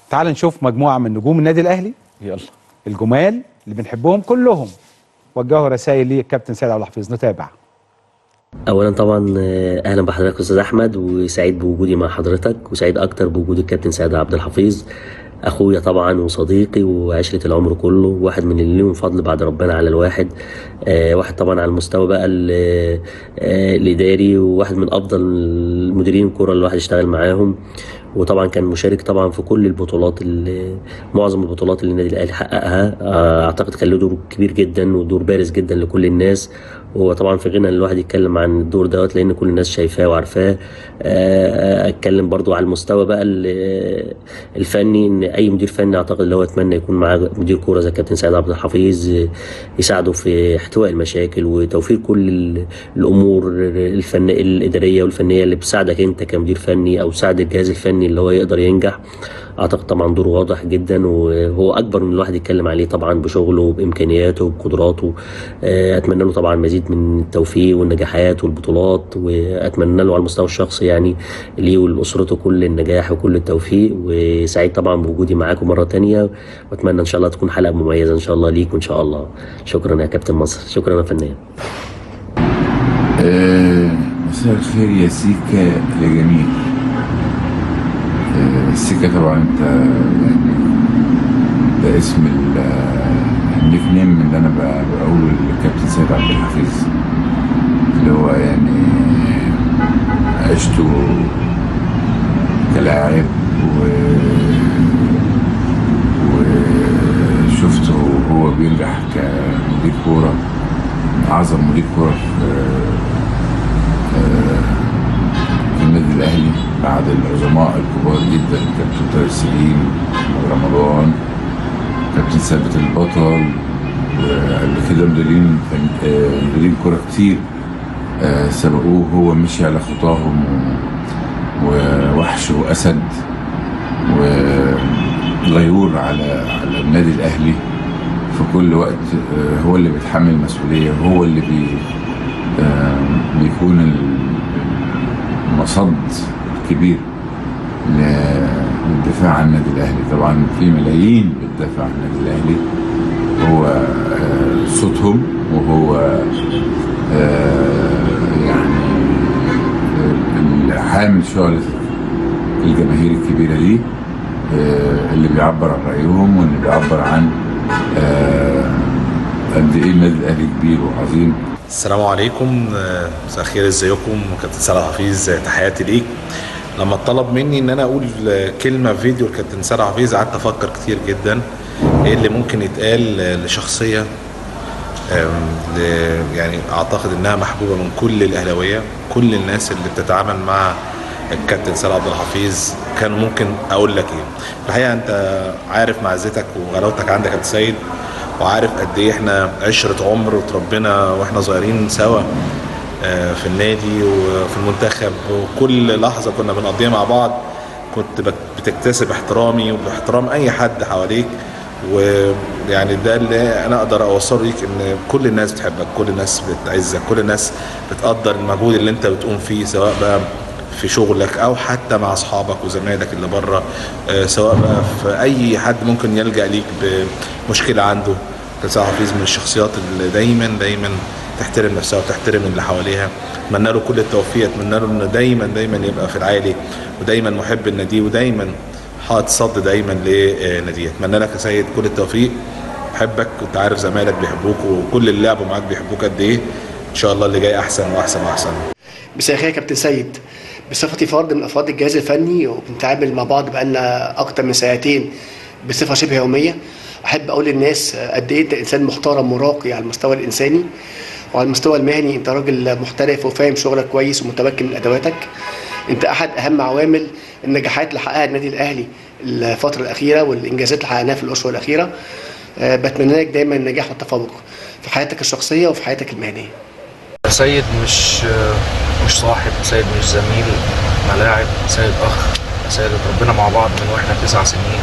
تعال نشوف مجموعة من نجوم النادي الأهلي. يلا. الجمال اللي بنحبهم كلهم وجهوا رسائل للكابتن سيد عبد الحفيظ. نتابع. اولا طبعا اهلا بحضرتك استاذ احمد، وسعيد بوجودي مع حضرتك، وسعيد اكتر بوجود الكابتن سيد عبد الحفيظ، اخويا طبعا وصديقي وعشره العمر كله، واحد من اللي لهم فضل بعد ربنا على الواحد. واحد طبعا على المستوى بقى الاداري، وواحد من افضل المديرين الكره اللي الواحد اشتغل معاهم. وطبعا كان مشارك طبعا في كل البطولات، معظم البطولات اللي النادي الاهلي حققها. اعتقد كان له دور كبير جدا ودور بارز جدا لكل الناس. وطبعا في غنى الواحد يتكلم عن الدور دوت لان كل الناس شايفاه وعارفاه. اتكلم برضو على المستوى بقى الفني، ان اي مدير فني اعتقد اللي هو اتمنى يكون معاه مدير كوره زي كابتن سيد عبد الحفيظ، يساعده في احتواء المشاكل وتوفير كل الامور الاداريه والفنيه اللي بتساعدك انت كمدير فني او تساعد الجهاز الفني اللي هو يقدر ينجح. اعتقد طبعا دوره واضح جدا، وهو اكبر من الواحد يتكلم عليه طبعا بشغله وبامكانياته وبقدراته. اتمنى له طبعا مزيد من التوفيق والنجاحات والبطولات، واتمنى له على المستوى الشخصي يعني ليه ولاسرته كل النجاح وكل التوفيق. وسعيد طبعا بوجودي معاكم مره تانية، واتمنى ان شاء الله تكون حلقه مميزه ان شاء الله ليك وان شاء الله. شكرا يا كابتن مصر، شكرا يا فنان. مساء الخير يا سيكا يا جميل. السيكا طبعا انت يعني ده اسم النيك نيم اللي انا بقوله للكابتن سيد عبد الحفيظ، اللي هو يعني عشته كلاعب وشفته وهو بينجح كمدير كوره، اعظم مدير كوره في النادي الاهلي بعد العظماء الكبار جدا، كابتن طارق سليم ورمضان، كابتن ثابت البطل، وقبل كده مديرين كوره كتير سبقوه. هو مشي على خطاهم ووحش واسد وغيور على النادي الاهلي في كل وقت. هو اللي بيتحمل المسؤوليه، وهو اللي بيكون المصد الكبير للدفاع عن النادي الاهلي. طبعا في ملايين بتدافع عن النادي الاهلي، هو صوتهم وهو يعني حامل شعلة الجماهير الكبيرة دي، اللي بيعبر عن رأيهم واللي بيعبر عن قد ايه النادي الاهلي كبير وعظيم. السلام عليكم، مساء الخير، ازيكم؟ كابتن سيد حفيظ، تحياتي ليك. لما اتطلب مني ان انا اقول كلمه في فيديو الكابتن سيد حفيظ قعدت افكر كتير جدا ايه اللي ممكن يتقال لشخصيه يعني اعتقد انها محبوبه من كل الاهلاويه، كل الناس اللي بتتعامل مع الكابتن سيد عبد الحفيظ. كان ممكن اقول لك ايه؟ الحقيقه انت عارف معزتك وغلاوتك عندك يا كابتن سيد، وعارف قد ايه احنا عشره عمر وتربينا واحنا صغيرين سوا في النادي وفي المنتخب، وكل لحظه كنا بنقضيها مع بعض كنت بتكتسب احترامي وباحترام اي حد حواليك. ويعني ده اللي انا اقدر اوصله ليك، ان كل الناس بتحبك، كل الناس بتعزك، كل الناس بتقدر المجهود اللي انت بتقوم فيه، سواء بقى في شغلك او حتى مع اصحابك وزمايلك اللي بره، سواء بقى في اي حد ممكن يلجأ ليك بمشكله عنده. كابتن حفيظ من الشخصيات اللي دايما تحترم نفسها وتحترم اللي حواليها. اتمنى له كل التوفيق، اتمنى له انه دايما يبقى في العالي، ودايما محب النادي، ودايما حاطط صد دايما لناديه. اتمنى لك يا سيد كل التوفيق، بحبك، وانت عارف زمايلك بيحبوك وكل اللي لعبوا معاك بيحبوك قد ايه. ان شاء الله اللي جاي احسن واحسن واحسن. مساء الخير يا كابتن سيد، بصفتي فرد من افراد الجهاز الفني وبنتعامل مع بعض بقالنا اكتر من سنتين بصفه شبه يوميه، احب اقول للناس قد ايه انت انسان محترم وراقي على المستوى الانساني، وعلى المستوى المهني انت راجل محترف وفاهم شغلك كويس ومتمكن من ادواتك. انت احد اهم عوامل النجاحات اللي حققها النادي الاهلي الفتره الاخيره والانجازات اللي حققناها في الاشهر الاخيره. بتمنى لك دايما النجاح والتفوق في حياتك الشخصيه وفي حياتك المهنيه. سيد مش صاحب، سيد مش زميل ملاعب، سيد اخ، سيد اتربينا مع بعض من واحنا 9 سنين.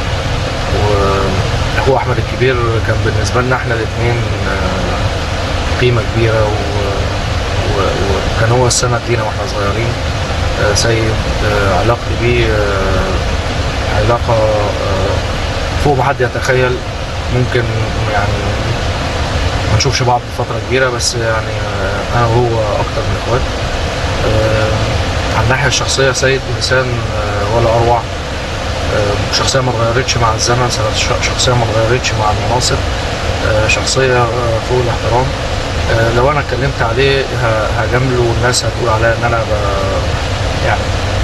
واخوه احمد الكبير كان بالنسبه لنا احنا الاثنين قيمه كبيره، وكان هو السند لينا واحنا صغيرين. سيد علاقتي بيه علاقه فوق ما حد يتخيل. ممكن يعني ما نشوفش بعض فتره كبيره، بس يعني انا وهو اكتر من اخوات. على الناحيه الشخصيه سيد انسان ولا اروع. شخصيه ما اتغيرتش مع الزمن، شخصيه ما اتغيرتش مع المناصب، شخصيه فوق الاحترام. لو انا اتكلمت عليه هجامله والناس هتقول عليا ان انا يعني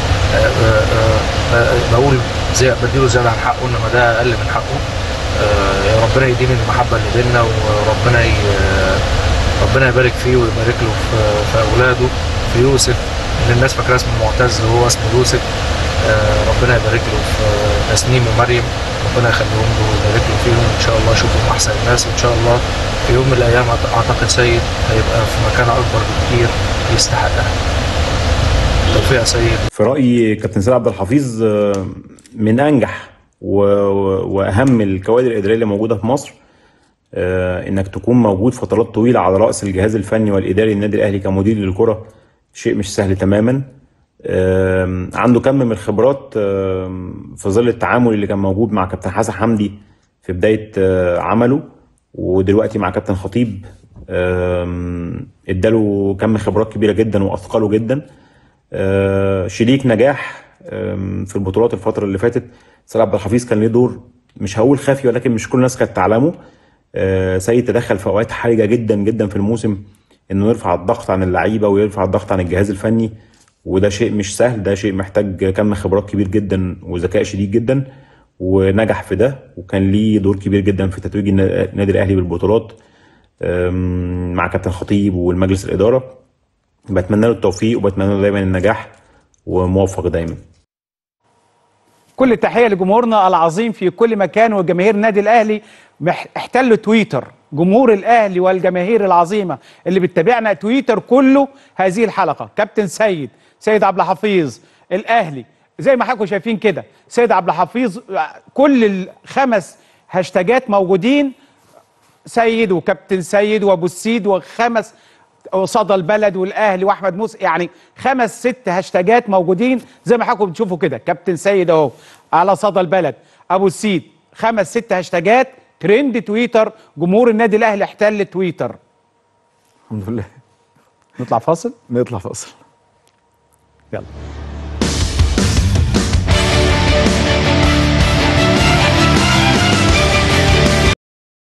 بقول بديله زياده عن حقه، انما ده اقل من حقه. ربنا يديم المحبه اللي بيننا، وربنا ربنا يبارك فيه ويبارك له في اولاده، في يوسف اللي الناس فاكره اسمه معتز وهو اسمه يوسف. ربنا يبارك له في تسنيم ومريم، ربنا يخليهم له ويبارك له فيهم، ان شاء الله يشوفهم احسن الناس، وان شاء الله في يوم من الايام اعتقد سيد هيبقى في مكانه اكبر بكتير يستحقها. توفيق يا سيد. في رايي كابتن سيد عبد الحفيظ من انجح واهم الكوادر الاداريه اللي موجوده في مصر. انك تكون موجود فترات طويله على راس الجهاز الفني والاداري للنادي الاهلي كمدير للكره شيء مش سهل تماما. عنده كم من الخبرات في ظل التعامل اللي كان موجود مع كابتن حسن حمدي في بدايه عمله، ودلوقتي مع كابتن خطيب اداله كم خبرات كبيره جدا واثقله جدا. شريك نجاح في البطولات الفتره اللي فاتت. سيد عبد الحفيظ كان ليه دور مش هقول خافي، ولكن مش كل الناس كانت تعلمه. سيد تدخل في اوقات حرجه جدا جدا في الموسم، انه يرفع الضغط عن اللعيبه ويرفع الضغط عن الجهاز الفني، وده شيء مش سهل، ده شيء محتاج كم خبرات كبير جدا وذكاء شديد جدا، ونجح في ده، وكان ليه دور كبير جدا في تتويج النادي الاهلي بالبطولات مع كابتن خطيب والمجلس الاداره. بتمنى له التوفيق وبتمنى له دايما النجاح وموفق دايما. كل التحيه لجمهورنا العظيم في كل مكان، وجماهير النادي الاهلي احتلوا تويتر. جمهور الاهلي والجماهير العظيمه اللي بتتابعنا، تويتر كله هذه الحلقه. كابتن سيد عبد الحفيظ الاهلي زي ما حضراتكم شايفين كده، سيد عبد الحفيظ كل الخمس هاشتاجات موجودين، سيد وكابتن سيد وابو السيد وخمس وصدى البلد والاهلي واحمد موسى، يعني 5 6 هاشتاجات موجودين زي ما حضراتكم بتشوفوا كده. كابتن سيد اهو على صدى البلد، ابو السيد 5 6 هاشتاجات ترند تويتر. جمهور النادي الاهلي احتل تويتر. الحمد لله. نطلع فاصل. نطلع فاصل. يلا.